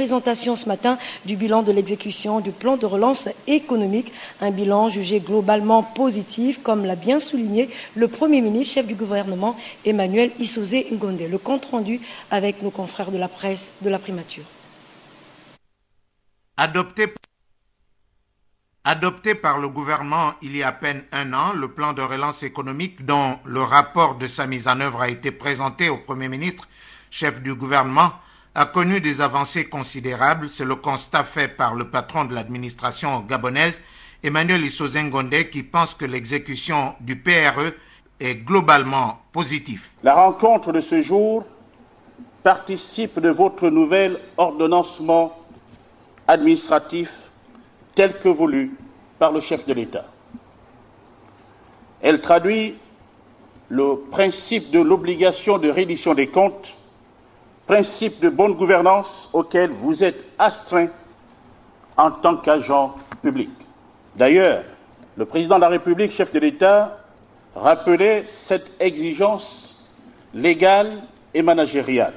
présentation ce matin du bilan de l'exécution du plan de relance économique. Un bilan jugé globalement positif, comme l'a bien souligné le Premier ministre, chef du gouvernement, Emmanuel Issoze Ngonde. Le compte rendu avec nos confrères de la presse de la primature. Adopté par le gouvernement il y a à peine un an, le plan de relance économique dont le rapport de sa mise en œuvre a été présenté au Premier ministre, chef du gouvernement, a connu des avancées considérables. C'est le constat fait par le patron de l'administration gabonaise, Emmanuel Issoze Ngonde, qui pense que l'exécution du PRE est globalement positive. La rencontre de ce jour participe de votre nouvel ordonnancement administratif tel que voulu par le chef de l'État. Elle traduit le principe de l'obligation de reddition des comptes, principe de bonne gouvernance auquel vous êtes astreint en tant qu'agent public. D'ailleurs, le président de la République, chef de l'État, rappelait cette exigence légale et managériale.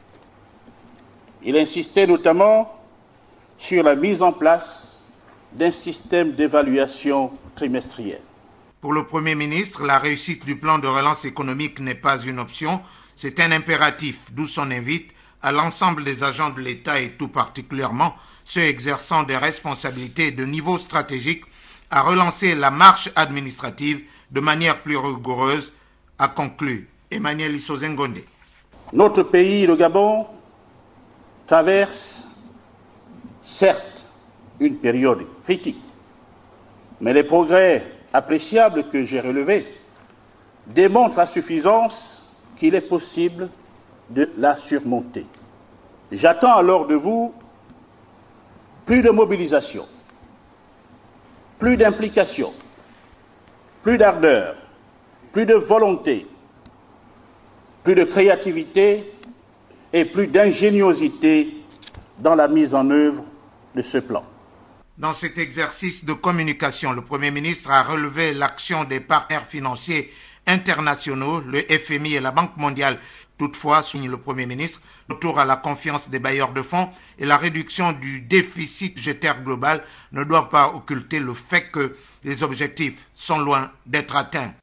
Il insistait notamment sur la mise en place d'un système d'évaluation trimestrielle. Pour le Premier ministre, la réussite du plan de relance économique n'est pas une option, c'est un impératif, d'où son invite à l'ensemble des agents de l'État et tout particulièrement ceux exerçant des responsabilités de niveau stratégique à relancer la marche administrative de manière plus rigoureuse, a conclu Emmanuel Issoze Ngonde. Notre pays, le Gabon, traverse certes une période critique, mais les progrès appréciables que j'ai relevés démontrent à suffisance qu'il est possible de la surmonter. J'attends alors de vous plus de mobilisation, plus d'implication, plus d'ardeur, plus de volonté, plus de créativité et plus d'ingéniosité dans la mise en œuvre de ce plan. Dans cet exercice de communication, le Premier ministre a relevé l'action des partenaires financiers internationaux, le FMI et la Banque mondiale. Toutefois, souligne le Premier ministre, le retour à la confiance des bailleurs de fonds et la réduction du déficit budgétaire global ne doivent pas occulter le fait que les objectifs sont loin d'être atteints.